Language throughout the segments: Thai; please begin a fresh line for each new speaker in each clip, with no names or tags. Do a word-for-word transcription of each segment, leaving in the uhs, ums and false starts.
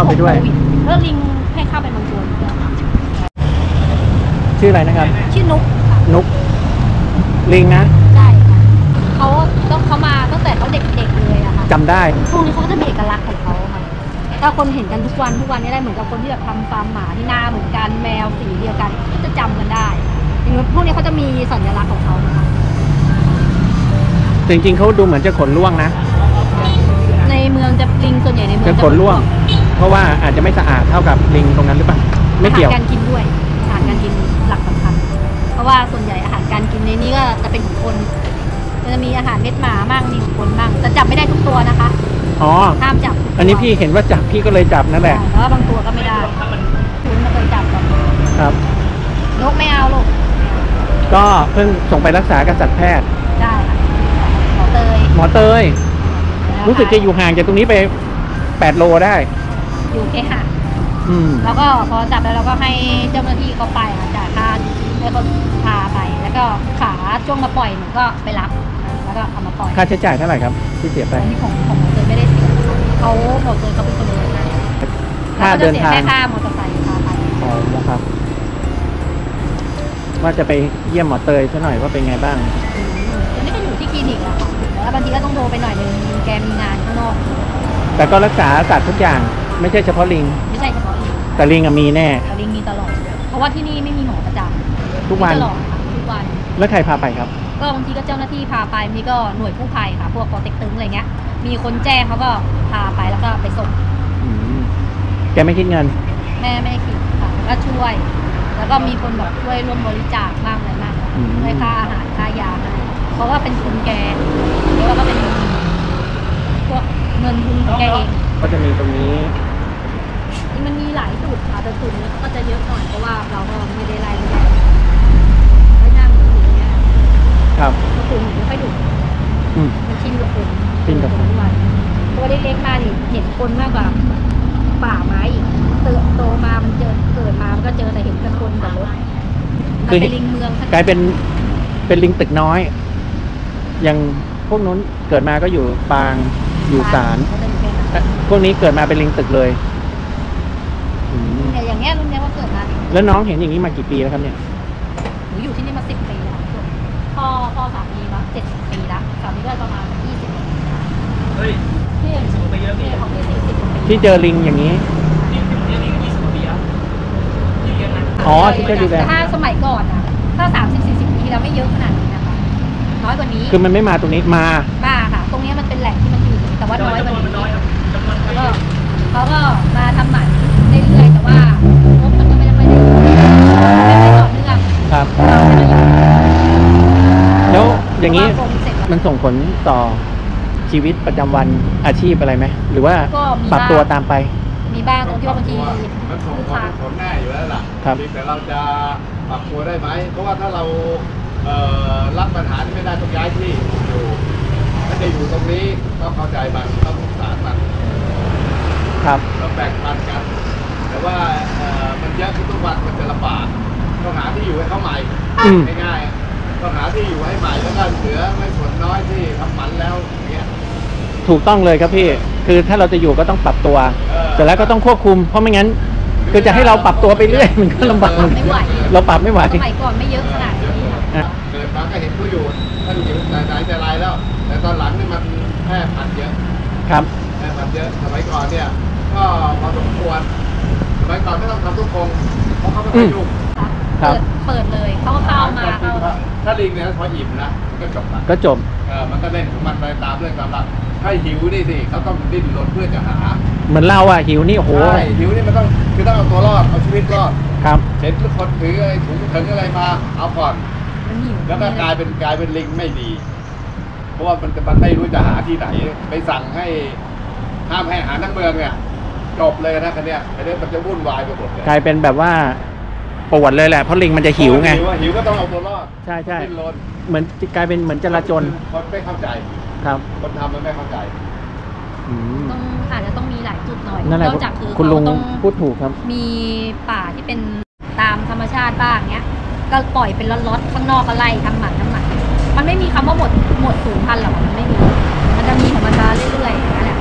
ไปด้วย
เลิกลิงให้เข้าไปบางตัว
ชื่ออะไรนะครับ
ชื่อนุก
นุกลิงนะ
ใช่ค่ะเขาต้องเขามาตั้งแต่เขาเด็กๆเลยอะค่ะ
จำได้
พวกนี้เขาจะมีเอกลักษณ์ของเขาค่ะถ้าคนเห็นกันทุกวันทุกวันนี้ได้เหมือนกับคนที่แบบทำฟาร์มหมาที่หน้าเหมือนกันแมวสีเดียวกันก็จะจำกันได้อย่างพวกนี้เขาจะมีสัญลักษณ์ของเขาค่ะ
จริงๆเขาดูเหมือนจะขนร่วงนะ
ในเมืองจะลิงส่วนใหญ่ในเมือง
จะขนร่วงเพราะว่าอาจจะไม่สะอาดเท่ากับลิงตรงนั้นหรือเปล่าไม่เกี่ยว
อาหารการกินด้วยอาหารการกินหลักสำคัญเพราะว่าส่วนใหญ่อาหารการกินในนี้ก็จะเป็นของคนจะมีอาหารเม็ดหมามั่งมีของคนมั่งจะจับไม่ได้ทุกตัวนะคะ
อ๋อ
ห้ามจับ
อันนี้พี่เห็นว่าจับพี่ก็เลยจับนั่นแหละ
แต่ว่าบางตัวก็ไม่ได้คุณไม่เคยจับหรอก
ครับ
นกไม่เอาลูก
ก็เพิ่งส่งไปรักษากับสัตวแพทย์
ได้ค่ะหมอเตย
หมอเตยรู้สึกจะอยู่ห่างจากตรงนี้ไปแปดโลได้
อยู่แค่ห่าง
อืม
แล้วก็พอจับแล้วเราก็ให้เจ้าหน้าที่เขาไปค่ะจ่ายค่าแล้วก็พาไปแล้วก็ขาช่วงมาปล่อยหนูก็ไปรับแล้วก็เอามาปล่อย
ค่าใช้จ่ายเท่าไหร่ครับที่เสียไป
ที่ของของหมอเตยไม่ได้เสียเขาหมอเตยเขาเป็นคนเดิน
ค่าเดินทาง
แค่ค่ามอเตอร์ไซค์พาไป
อ๋อนะครับว่าจะไปเยี่ยมหมอเตยซะหน่อยว่าเป็นไงบ้าง
ตอนนี้ก็อยู่ที่คลินิกอะค่ะแล้วบางทีก็ต้องโทรไปหน่อยนึงแกมีงานข้างนอก
แต่ก็รักษาสัตว์ทุกอย่างไม่ใช่เฉพาะลิง
ไม่ใช่เฉพาะลิง
แต่ลิงอะมีแน่
แต่ลิงมีตลอดเพราะว่าที่นี่ไม่มีหมอประจำ
ทุกวัน
ตลอดค่ะทุกวัน
แล้วใครพาไปครับ
ก็บางทีก็เจ้าหน้าที่พาไปบางทีก็หน่วยกู้ภัยค่ะพวกปอเต็กตึงอะไรเงี้ยมีคนแจ้งเขาก็พาไปแล้วก็ไปส่ง
แกไม่คิดเงิน
แม่ไม่ได้คิดค่ะก็ช่วยแล้วก็มีคนแบบช่วยร่วมบริจาคบ้างอะไรบ้างให้ค่าอาหารค่ายาเพราะว่าเป็นทุนแกแล้วก็เป็นพวกเงินทุนแกเอง
ก็จะมีตรงนี้
มันมีหลายจุดค่ะแต่จุดนี้ก็จะเยอะหน่อยเพราะว่าเราก็ไม่ได้ไล่ไม่ไม่นั่งอย่างเงี้ย
ครับ
จุดหนูไม่ค่อยดุมันชินกับคน
ชินกับคน
ทุกวันตัวเล็กๆมาดิเห็นคนมากกว่าป่าไม้อีกเติบโตมามันเจอเกิดมามันก็เจอแต่เห็นแต่คนกับรถคือเป็นลิงเมือง
กลายเป็นเป็นลิงตึกน้อยอย่างพวกนู้นเกิดมาก็อยู่ปางอยู่ศาลพวกนี้เกิดมาเป็นลิงตึกเลย
อย่างเงี้ยรุ่นเนี้ยว่าเกิดมา
แล้วน้องเห็นอย่างนี้มากี่ปีแล้วครับเนี่ย
หนูอยู่ที่นี่มาสิบปีแล้วพ่อพ่อสามีมาเจ็ดสิบปีแล้วสามีก็ประมาณยี่สิบปีเฮ้ยพี่สูงไปเยอะพี่ของพี่สี่สิบปี
ที่เจอลิงอย่างนี้อ๋อที่เจอลิงแต่
ถ้าสมัยก่อนอ่ะถ้าสามสิบสี่สิบปีแล้วไม่เยอะขนาดนี้นะคะน้อยกว่านี้
คือมันไม่มาตรงนี้มา
มาค่ะตรงนี้มันเป็นแหล่งที่มันอยู่แต่ว่าน้อยกว่านี้แล้วก็เขาก็มาทำหมันเรื่อยๆแต่ว่างบมันก็ไม่ได้ไม่ได้ไม่ต่อเนื่อง
ครับแล้วอย่างนี้มันส่งผลต่อชีวิตประจำวันอาชีพอะไรไหมหรือว่าปรับตัวตามไป
มีบ้างตรงที่ว่าบางที
มันส่งผลแน่อยู่แล้วล่ะแต่เราจะปรับตัวได้ไหมเพราะว่าถ้าเรารับปัญหาที่ไม่ได้ต้องย้ายที่อยู่ถ้าจะอยู่ตรงนี้ต้องเข้าใจมันต้องสงสารมัน
ครับ
ต้องแบ่งปันกันแต่ว่ามันเยอะทุกวันมันจะลำบากต้องหาที่อยู่ให้เขาใหม่ง่ายๆต้องหาที่อยู่ให้ใหม่แล้วก็เหลือไม่ส่วนน้อยที่ทำหมันแล้วอย่างเงี้ย
ถูกต้องเลยครับพี่คือถ้าเราจะอยู่ก็ต้องปรับตัวแต่แล้วก็ต้องควบคุมเพราะไม่งั้นคือจะให้เราปรับตัวไปเรื่อยมันก็ลำบากเราปรับไม่ไหว
สมัยก่อนไม่เยอะขนาดนี้
เกิดมาก็เห็นผู้อยู่ท่านอยู่ไหนแต่ไรแล้วแต่ตอนหลังนี่มันแพร่พันธุ์เยอะ
ครับ
แพร่พันธุ์เยอะสมัยก่อนเนี่ยก็พอสมควรสมัยก่อนไม่ต้องทำทุกคงเพราะเขาไม่ได้ยุ่ง
เปิดเปิดเลยเขาเข้ามา
ถ้าลิงเนี่ยพออิ่มนะก็จบ
ก็จบ
เออมันก็เล่นของมันไปตามเรื่องตามหลักถ้าหิวนี่สิเขาต้องดิ้นรนเพื่อจะหา
เหมือนเราอ่ะหิวนี่โอ้โห
ใช่หิวนี่มันต้องคือต้องเอาตัวรอดเอาชีวิตรอด
ครับ
เห็นทุกคนถือไอ้ถุงถึงอะไรมาเอาก่อนแล้วก็กลายเป็นกลายเป็นลิงไม่ดีเพราะว่ามันมันไม่รู้จะหาที่ไหนไปสั่งให้ห้ามให้อาหารทั้งเมืองเนี่ยจบเลยนะคันเนี้ยคันนี้มันจะวุ่นวายไปหมดเลย
กลายเป็นแบบว่าปวดเลยแหละเพราะลิงมันจะหิวไง
หิวก็ต้องเอาตัวรอด
ใช่ใช่เหมือนกลายเป็นเหมือนจราจร
คนไม่เข้าใจ
ครับ
คนทำมันไม่เข้าใจ
ต้องอาจจะต้องมีหลายจุดหน่อย
นอกจากคือคุณลุงพูดถูกครับ
มีป่าที่เป็นตามธรรมชาติบ้างเนี้ยก็ปล่อยเป็นล็อตๆข้างนอกก็ไล่ทำหมันทำหมันมันไม่มีคำว่าหมดหมดสูญพันธุ์หรอกมันไม่มีมันจะมีของมันมาเรื่อยๆอย่างนี้แหละ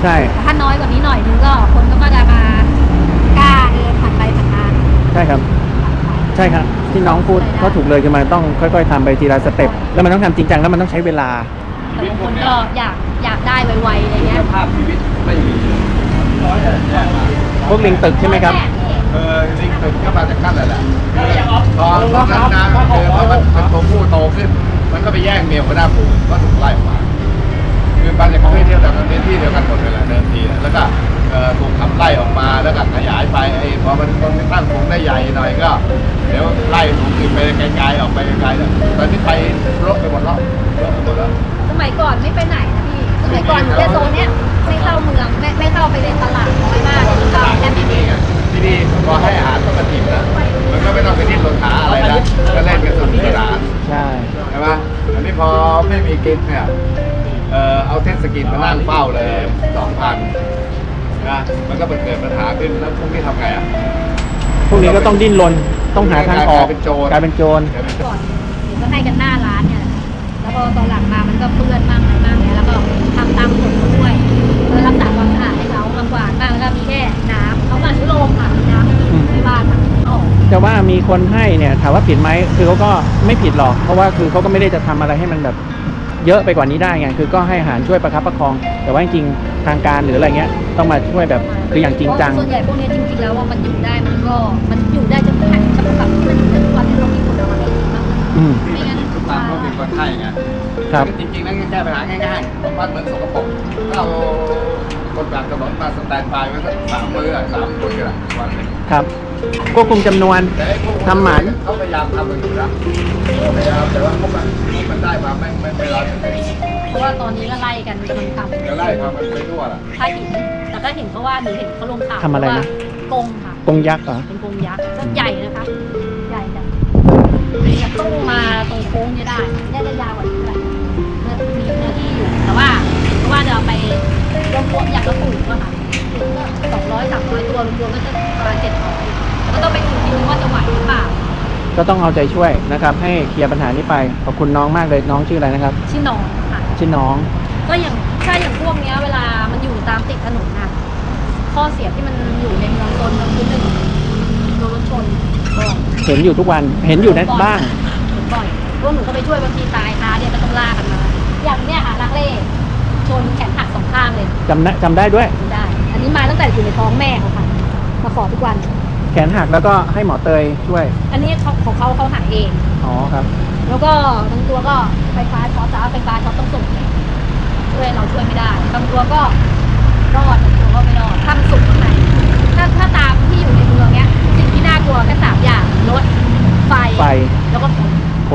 ใช่
แต่ถ้าน้อยกว่านี้หน่อยนึงก็คนก็จะมากล้าเดินผ่านไปผ่านมา
ใช่ครับ ใช่ครับที่น้องพูดก็ถูกเลยคือมันต้องค่อยๆทำไปทีละสเต็ปแล้วมันต้องทำจริงจังแล้วมันต้องใช้เวลา
แต่บางคนก็อยากอยากได้ไวๆอะไรเงี้ย
ภาพชีวิตไม่มีร้อยแย่มาก
พวกลิงตึกใช่ไหมครับ
เออลิงตึกก็มาจากขั้นนั่นแหละตอนตอนนั้นนะคือพอมันเป็นตัวผู้โตขึ้น มันก็ไปแย่งเมียหัวหน้าฝูงก็ถูกไล่ออกมาคือมันจะเคยเที่ยวแต่มันเป็นที่เดียวกันหมดเลยแหละเดิมทีนะแล้วก็เอ่อถูกขับไล่ออกมาแล้วก็ขยายไปไอ้พอมันคนตั้งฝูงได้ใหญ่หน่อยก็เดี๋ยวไล่ฝูงอื่นไปไกลๆออกไปไกลๆแล้วตอนนี้ไปรบไปหมดแล้วรบไปหมดแล้ว
สมัยก่อนไม่ไปไหนนะพี่สมัยก่อนอยู่แค่โซนเนี้ยไม่เข้าเมืองไม่ไม่เข้าไปในตลาดน้อยมากเข้าแค่
ที่นี่ไงที่นี่พอให้อาหารต้องกระถิ่นนะมันก็ไม่ต้องไปดิ้นรนหาอะไรนะก็เล่นกันสนุกสนาน
ใช่
ใช่ไหมอันนี้พอไม่มีกินเนี่ยเออเอาเทศกิจมานั่งเฝ้าเลยสองพันนะมันก็เกิดปัญหาขึ้นแล้วพวกนี้ทำไงอ่ะ
พวกนี้ก็ต้องดิ้นรนต้องหาทางออก
กลายเป็นโจร
กลายเป็นโจร
ก่อนเดี๋ยวก็ให้กันหน้าร้านเนี่ยแหละแล้วพอตอนหลังมามันก็เปื้อนบ้างอะไรบ้างเนี่ยแล้วก็ทำตามกฎเขาด้วยเพื่อรักษาความสะอาดให้เขาทำกวาดบ้างแล้วก็มีแค่น้ำเขาก็อนุโลมค่ะน้ำในบ้านค่ะออก
แต่ว่ามีคนให้เนี่ยถามว่าผิดไหมคือเขาก็ไม่ผิดหรอกเพราะว่าคือเขาก็ไม่ได้จะทำอะไรให้มันแบบเยอะไปกว่านี้ได้ไงคือก็ให้อาหารช่วยประคับประคอง แต่ว่าจริงๆทางการหรืออะไรเงี้ยต้องมาช่วยแบบคืออย่างจริงจัง
ส่วนใหญ่พวกนี้จริงๆแล้วว่ามันอยู่ได้มันก็มันอยู่ได้จนแค่จนแบบมันถึงวันที่เรามีคนเอามาให้กินบ้าง
อืม
ไม่งั้น
ตามก็มีคนให้ไง
ครับ
จริงๆนั่นแก้ปัญหาง่ายๆผมว่าเหมือนสกปรกถ้าเอาคนกลางถนนมาสแตนบายไว้สักสามมื้ออะสามมื้อกันละวันหนึ่ง
ครับควบคุมจำนวน
แต่ไอ้พวก
ทำหมัน
เขาพยายามทำกันอยู่นะพยายามแต่ว่าพวกมันมันได้มาไม่ไม่ไม่ร้อยเปอร์เซ็นต์
เพราะว่าตอนนี้ก็ไล่กันกำลังทำ
จะไล่ทำมันไปทั่วล่ะ
ถ้าหินแต่ก็เห็นเพราะว่าหนูเห็นเขาลงข่าว
ทำอะไรนะ
ว่ากงค่ะ
กงยักษ์เหรอ
เป็นกงยักษ์ก็ใหญ่นะคะ ใหญ่แบบจะตู้มาตรงโค้งจะได้น่าจะยาวกว่านี้แหละมีเนื้อที่อยู่แต่ว่าเพราะว่าจะเอาไปรวมๆอย่างละปุ๋ยก็ค่ะสองร้อยสามร้อยตัวรวมๆก็จะประมาณเจ็ดร้อยแล้วก็ต้องไปดูทีนึงว่าจะไหวหรือเปล่า
ก็ต้องเอาใจช่วยนะครับให้เคลียร์ปัญหานี้ไปขอบคุณน้องมากเลยน้องชื่ออะไรนะครับ
ชื่อน้องค่ะ
ชื่อน้อง
ก็อย่างถ้าอย่างพวกเนี้ยเวลามันอยู่ตามติดถนนน่ะข้อเสียที่มันอยู่ในเมืองโซนก็คือหนึ่งโดนรถชนบ่อย
เห็นอยู่ทุกวันเห็นอยู่ในบ้าง
เห็นบ่อยพวกหนูก็ไปช่วยบางทีตายคาเนี่ยก็ต้องลากกันมา อย่างเนี้ยค่ะลักเล่ชนแขนหักสองข้างเลย
จำได้จำได้ด้วย
ได้ อันนี้มาตั้งแต่อยู่ในท้องแม่เขาค่ะมาขอทุกวัน
แขนหักแล้วก็ให้หมอเตยช่วย
อันนี้เขาของเขาเขาหาเอง
อ๋อครับ
แล้วก็บางตัวก็ไฟฟ้าช็อตจ้าไฟฟ้าช็อตต้องส่งเนี่ยช่วยเราช่วยไม่ได้บางตัวก็รอดบางตัวก็ไม่รอดถ้ามันสุกข้างในถ้าถ้าตามที่อยู่ในเมืองเนี้ยสิ่งที่น่ากลัวแค่สามอย่างรถไฟ
ไฟ
แล้วก็คน
คน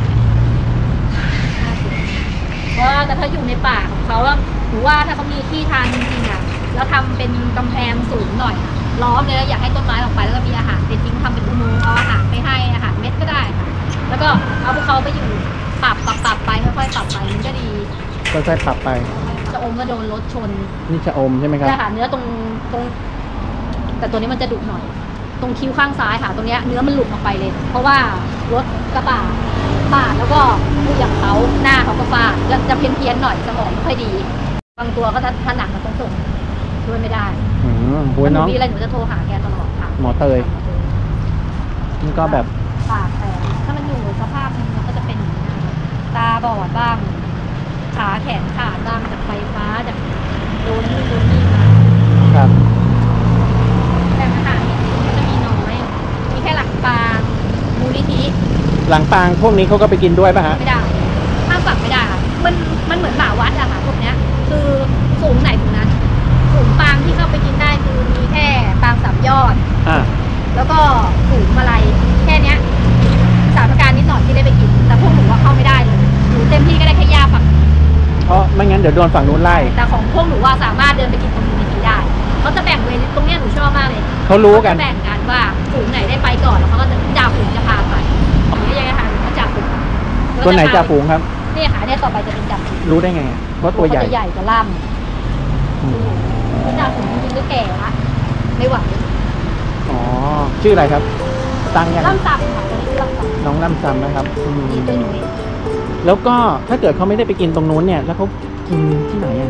เพราะว่าแต่ถ้าอยู่ในป่าของเขาว่าหรือว่าถ้าเขามีที่ทางจริงๆอ่ะแล้วทำเป็นกำแพงสูงหน่อยอะล้อมเลยแล้วอยากให้ต้นไม้ออกไปแล้วก็มีอาหารเป็นจริงทำเป็นอุโมงค์เอาอาหารไปให้อาหารเม็ดก็ได้ค่ะแล้วก็เอาพวกเขาไปอยู่ปรับปรับปรับไปค่อยๆปรับไปมันก็ดี
ค่อยๆปรับไป
จะอมก็โดนรถชน
นี่จะอมใช่ไหมครับ
เนี่ยค่ะเนื้อตรงตรง แต่ตัวนี้มันจะดุหน่อย ตรงคิ้วข้างซ้ายค่ะ ตรงเนี้ยเนื้อมันหลุดออกไปเลย เพราะว่ารถกระบะปาดแล้วก็ผู้อย่างเขาหน้าเขาก็ฟาดแล้วจะเพี้ยนเพี้ยนๆหน่อยสมองไม่ค่อยดี บางตัวก็ถ้าถ้าหนักมันต้องส่งช่วยไม่ได้
อืมโหย
ถ้าหนู
น้อง
มีอะไรหนูจะโทรหาแกตลอดค่ะ
หมอเตย นี่ก็แบบ
ปากแต่ถ้ามันอยู่สภาพนึงมันก็จะเป็นอย่างนี้นะคะตาบอดบ้าง ขาแขนขาดบ้างจากไฟฟ้าจากโดนนู่นโดนนี่มา
ครับ
แต่อาหารเนี่ยมันจะมีน้อย มีแค่หลักปลามูลนิธิ
หลังปางพวกนี้เขาก็ไปกินด้วยป่ะฮะ
ไม่ได้ห้ามฝักไม่ได้ค่ะ มันมันเหมือนหมาวัดอะค่ะพวกเนี้ย คือฝูงไหนฝูงนั้นฝูงปางที่เข้าไปกินได้คือมีแค่ปางสามยอด
อ่า
แล้วก็ฝูงมาลัยแค่เนี้ยสามประการนิดหน่อยที่ได้ไปกิน แต่พวกหนูว่าเข้าไม่ได้เลยหนูเต็มที่ก็ได้แค่ย่าฝัก
เพราะไม่งั้นเดี๋ยวโดนฝั่งนู้นไล่
แต่ของพวกหนูว่าสามารถเดินไปกินตรงนี้ได้ เขาจะแบ่งเวรตรงเนี้ยหนูชอบมากเลย
เขารู้กัน
จะแบ่งกันว่าฝูงไหนได้ไปก่อนแล้วเขาก็จะจ่าฝูงจะพาไปหรือยังไงคะเขาจ่าฝูง
ตัวไหนจ่าฝูงครับ
นี่ค่ะเนี่ยต่อไปจะเป็นจ่าฝูง
รู้ได้ไงอะเพราะตัวใหญ่
จะใหญ่จะล่
อืม
ำเขาจ่าฝูงจริงๆก็แก่ละไม่ไหว
อ๋อ ชื่ออะไรครับ ตั้งยัง
ล่ำซับค่ะตัวนี้ล่ำซับ
น้องล่ำซ้ำนะครับอืม
นี่ตัวหนู
แล้วก็ถ้าเกิดเขาไม่ได้ไปกินตรงนู้นเนี่ย แล้วเขากินที่ไหนอ่ะ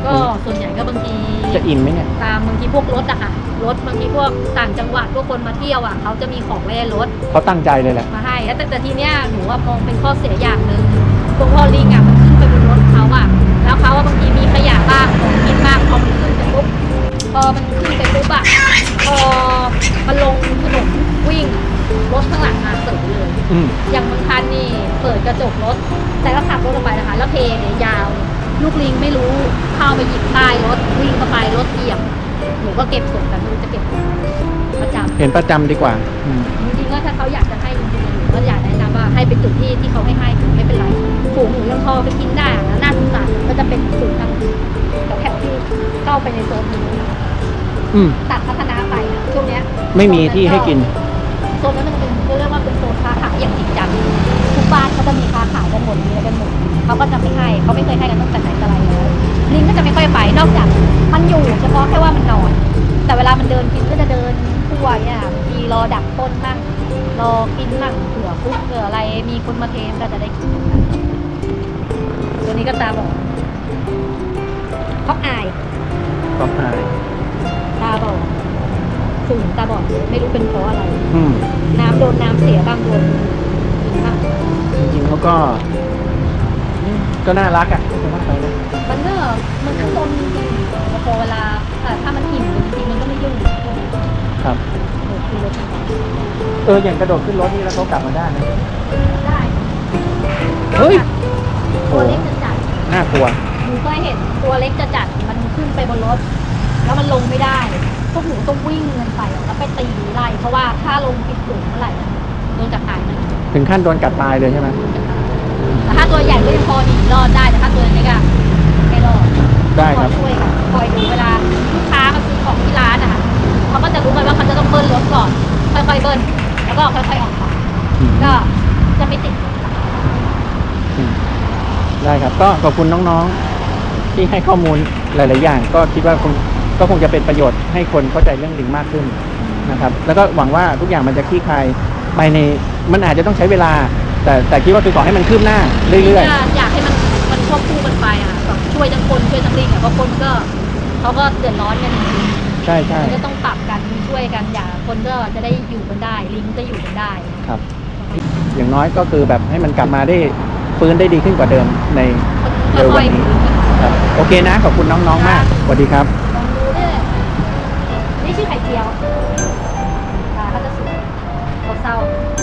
ก็ส่วนใหญ่ก็บางที
จะอิ่มไหมเนี่ย
ตามบางทีพวกรถอะค่ะรถบางทีพวกต่างจังหวัดพวกคนมาเที่ยวอะเขาจะมีของเล่นรถ
เขาตั้งใจเลยแหละ
มาให้แล้วแต่แต่ทีเนี้ยหนูว่ามองเป็นข้อเสียอย่างหนึ่งพวกพอลิงอะมันขึ้นไปบนรถเขาอะแล้วเขาว่าบางทีมีขยะบ้างของกินบ้างพอมันขึ้นไปปุ๊บพอมันขึ้นไปปุ๊บอะพอมันลงถนนวิ่งรถข้างหลังมาเสยเลย
อืม
อย่างบางคันนี่เปิดกระจกรถแต่ก็ขับรถออกไปนะคะแล้วเพเนี่ยยาวลูกลิงไม่รู้เข้าไปหยิบใต้รถวิ่งเข้าไปรถเหยียบหนูก็เก็บส่งกันไม่รู้จะเก็บประจำ
เห็นประจำดีกว่าอืม
จริงๆก็ถ้าเขาอยากจะให้จริงๆหนูก็อยากแนะนำว่าให้ไปจุดที่ที่เขาให้ให้ไม่เป็นไรฝูงหนูยังพอไปกินได้อะนะน่าสงสารก็จะเป็นฝูงทางแถวที่เข้าไปในโซนนี้
อืม
ตัดพัฒนาไปอะช่วงเนี้ย
ไม่มีที่ให้กิน
โซนนั้นมันเป็นเรียกว่าเป็นโซนค้าขายอย่างจริงจังทุกบ้านเขาจะมีค้าขายกันหมดมีอะไรกันหมดเขาก็จะไม่ให้เขาไม่เคยให้กันตั้งแต่ไหนแต่ไรแล้วลิงก็จะไม่ค่อยไปนอกจากมันอยู่เฉพาะแค่ว่ามันนอน แต่เวลามันเดินกินก็จะเดินทั่วเนี่ยบางทีรอดักต้นมั่งรอกินมั่งเผื่อฟุกเผื่ออะไรมีคนมาเทมก็จะได้กินตัวนี้ก็ตาบอดเขาอาย
ก็หาย
ตาบอดสูงตาบอดไม่รู้เป็นเพราะอะไร
อืม
น้ำโดนน้ำเสียบ้างโดนกินบ้าง
จริงๆเขาก็ ก็น่ารักอ่ะไม่ว่าไปนะ
มันก็มันก็ตนจริงๆพอเวลาแต่ถ้ามันอิ่มจริงๆมันก็ไม่ยุ่ง
ครับ
โอ้คือรถ
เอออย่างกระโดดขึ้นรถนี่แล้วเขากลับมาได้นะ
ได้
เฮ้ย
ตัวเล็กจะจัด
น่ากลัว
หนูเคยเห็นตัวเล็กจะจัดมันขึ้นไปบนรถ แล้วมันลงไม่ได้พวกหนูต้องวิ่งเงินไปแล้วไปตีไล่เพราะว่าถ้าลงผิดสูงเมื่อไหร่โดนจับตายมัน
ถึงขั้นโดนกัดตายเลยใช่ไหม
แต่ถ้าตัวใหญ่ก็ยังพอหนีรอดได้แต่ถ้าตัวเล็กอะไม่รอด
ได้ครับ
ช่วยกันคอยดูเวลาลูกค้ามาซื้อของที่ร้านอะค่ะเขาก็จะรู้กันว่าเขาจะต้องเบิ้ลรถก่อนค่อยๆเบิ้ลแล้วก็ค่อยๆออกมา
อืม
ก็จะไม่ติด
อืมได้ครับ ก็ขอบคุณน้องๆ ที่ให้ข้อมูลหลายๆอย่าง ก็คิดว่าคงก็คงจะเป็นประโยชน์ให้คนเข้าใจเรื่องลิงมากขึ้นนะครับ แล้วก็หวังว่าทุกอย่างมันจะคลี่คลายไปในมันอาจจะต้องใช้เวลา แต่แต่คิดว่าคือขอให้มันคืบหน้าเรื่อย
ๆอยากให้มันมันควบคู่กันไปอะแบบช่วยทั้งคนช่วยทั้งลิงอะเพราะคนก็เขาก็เดือดร้อนกัน
ๆ ใช่ใช่
ก็ต้องปรับกันช่วยกันอย่าคนก็จะได้อยู่กันได้ลิงจะอยู่กันได้
ครับ อย่างน้อยก็คือแบบให้มันกลับมาได้ฟื้นได้ดีขึ้นกว่าเดิมใน
คน
เร็ว
ค่
วั
อน ย
นี้
ๆ
ครับโอเคนะขอบคุณน้องๆมากสวัสดีครับ
ลองดูด้วยนี่ชื่อไข่เจียวตาเขาจะสวยเขาเศร้า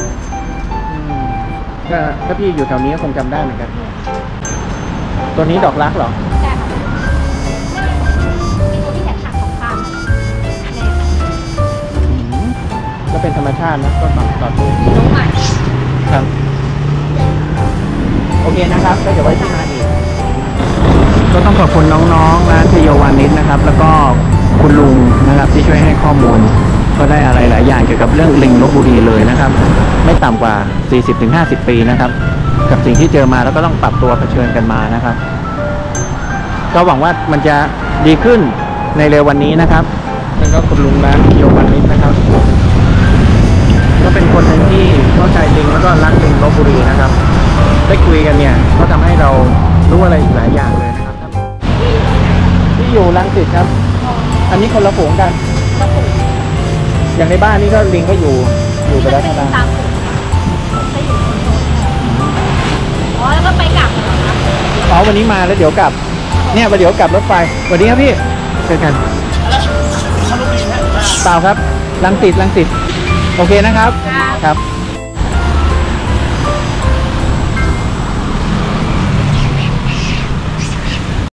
ก็ถ้าพี่อยู่แถวนี้ก็คงจำได้เหมือนกัน ตัวนี้ดอกรักเหรอ
ใช่ค่ะมีตัวที่แขนหักสองข้างแน่ค่ะ
อืมก็เป็นธรรมชาตินะก็ตอบตอบถูก
น้องใหม่
ครับ โอเคนะครับก็เดี๋ยวไว้ที่มาอีก ก็ต้องขอบคุณน้องๆร้านชโยวานิชนะครับ แล้วก็คุณลุงนะครับที่ช่วยให้ข้อมูล ก็ได้อะไรหลายอย่างเกี่ยวกับเรื่องลิงลพบุรีเลยนะครับ ไม่ต่ำกว่า สี่สิบถึงห้าสิบ ปีนะครับ กับสิ่งที่เจอมาแล้วก็ต้องปรับตัวเผชิญกันมานะครับ ก็หวังว่ามันจะดีขึ้นในเร็ววันนี้นะครับแล้วก็คุณลุงร้านชโยวานิชนะครับ ก็เป็นคนหนึ่งที่เข้าใจลิงแล้วก็รักลิงลพบุรีนะครับ ได้คุยกันเนี่ยก็ทำให้เรารู้อะไรอีกหลายอย่างเลยนะครับที่อยู่รังสิตครับ อันนี้คนละฝูงกัน
ก็ถูก
อย่างในบ้านนี่ก็ลิงก็อยู่อยู่ไปแล้ว
เป็
ใช่
น
ไหม
ตามถูกจะอยู่คนโซนอ๋อแล้วก็ไปกลับเหรอคะ
อ๋อวันนี้มาแล้วเดี๋ยวกลับ เนี่ยวันเดี๋ยวกลับรถไฟสวัสดีครับพี่เจอกันเปล่าครับรังสิตรังสิตโอเคนะครับ ครับ